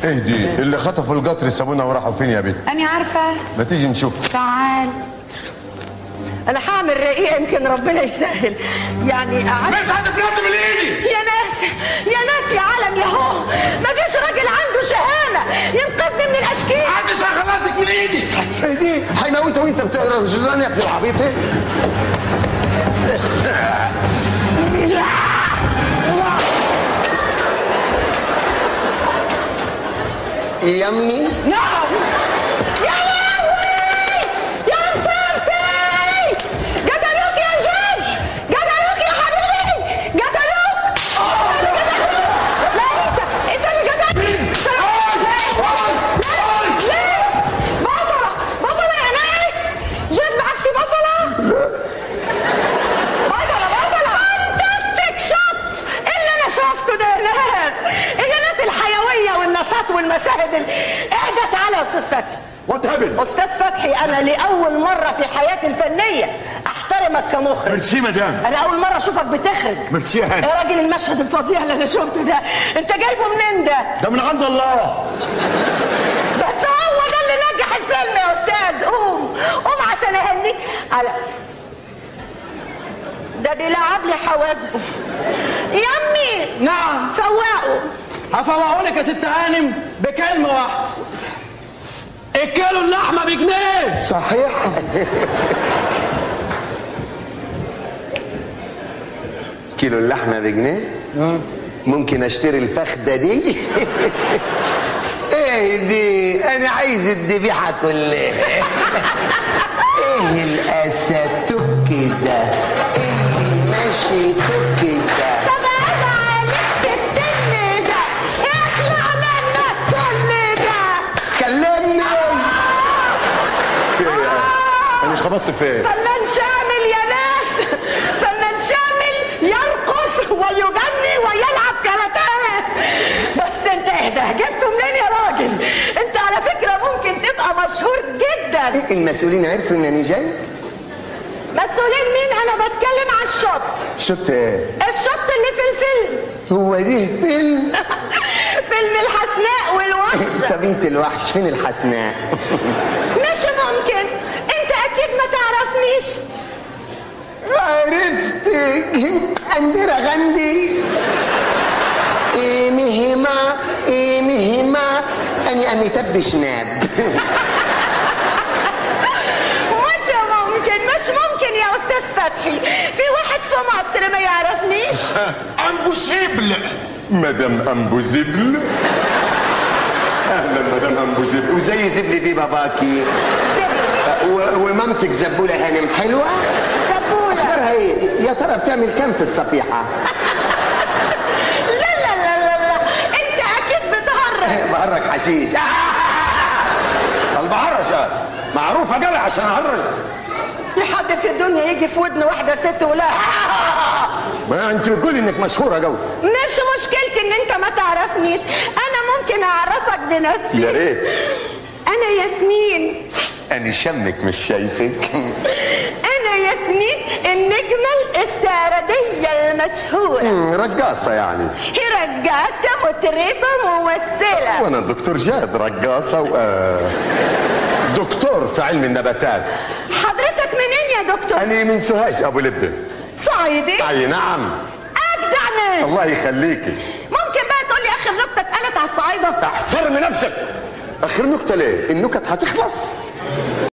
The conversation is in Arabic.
اهدي، اللي خطفوا القطر سابونا وراحوا فين يا بنت؟ أنا عارفة. ما تيجي نشوف. تعال. انا هعمل رقيق يمكن ربنا يسهل. يعني مش هتفلت من ايدي يا ناس يا ناس يا عالم يا هو، مفيش راجل عنده شهامه ينقذني من الاشكال. محدش هيخلصك من ايدي. اهدي، هيموتها وانت بتقرا الجدران يا ابن العبيط. يا امي. نعم. يا لهوي يا ساتر، قتلوك يا جورج، قتلوك يا حبيبي، قتلوك. لا انت اللي قتلت. ليه؟ بصلة يا ناس، جد معك شي بصلة؟ بصلة فانتستيك شوت اللي انا شفته ده. يا ناس الحيوية والنشاط والمشاهد اهدى تعالى يا استاذ فتحي. وات هابن؟ استاذ فتحي، انا لاول مرة في حياتي الفنية احترمك كمخرج. ميرسي مدام. انا اول مرة اشوفك بتخرج. ميرسي يا هاني. يا راجل المشهد الفظيع اللي انا شفته ده انت جايبه منين ده؟ ده من عند الله. بس هو ده اللي نجح الفيلم يا استاذ. قوم عشان اهنيك على ده بيلعب لي حواجبه. يا امي. نعم. فوقوا. هفوقهولك يا ست هانم بكلمة واحدة. الكيلو اللحمة بجنيه. صحيح. كيلو اللحمة بجنيه؟ ممكن اشتري الفخدة دي؟ ايه دي؟ انا عايز الذبيحة كلها. ايه الاساتوكي ده؟ اللي ماشي توكي ده؟ طب عيب عليك في السن ده، اطلع منك كل ده. كلمني. انا خبطت فين؟ فنان شامل يا ناس، فنان شامل يرقص ويغني ويلعب كاراتيه. بس انت اهدى، جبته منين يا راجل؟ انت على فكرة ممكن تبقى مشهور جدا. المسؤولين عرفوا انني جاي؟ مسؤولين مين؟ انا بتكلم على الشط. شط ايه؟ الشط اللي في الفيلم. هو ده فيلم؟ فيلم الحسناء والوحش. طب انت الوحش، فين الحسناء؟ مش ممكن، انت اكيد ما تعرفنيش. عرفتك، اندرا غندي. ايه مهمة اني اميتاب شناب. مش ممكن يا استاذ فتحي، في واحد في مصر ما يعرفنيش. امبوسيبل. مدام امبوزيبل. اهلا مدام امبوزيبل. وزي زبل بيه باباكي. ومامتك زبولة هانم حلوة؟ زبولة. اخبارها ايه؟ يا ترى بتعمل كام في الصفيحة؟ لا انت اكيد بتهرج. بهرج حشيش. البهرج معروفة جري عشان اهرج. في حد في الدنيا يجي في ودن واحدة ست ولا ما انت بتقولي انك مشهورة قوي. مش مشكلتي ان انت ما تعرفنيش، انا ممكن اعرفك بنفسي. يا ريت. انا ياسمين. انا شمك مش شايفك. انا ياسمين النجمة الاستعراضية المشهورة. رقاصة يعني. هي رقاصة مطربة ممثلة. وانا الدكتور جاد رقاصة دكتور في علم النباتات. حضرتك منين يا دكتور؟ انا من سوهاج ابو لبه. صعيدي؟ اي نعم. اجدع ناس. الله يخليكي. ممكن بقى تقول لي اخر نكتة اتقالت على الصعايدة؟ احترمي نفسك. اخر نكتة ليه؟ النكت هتخلص.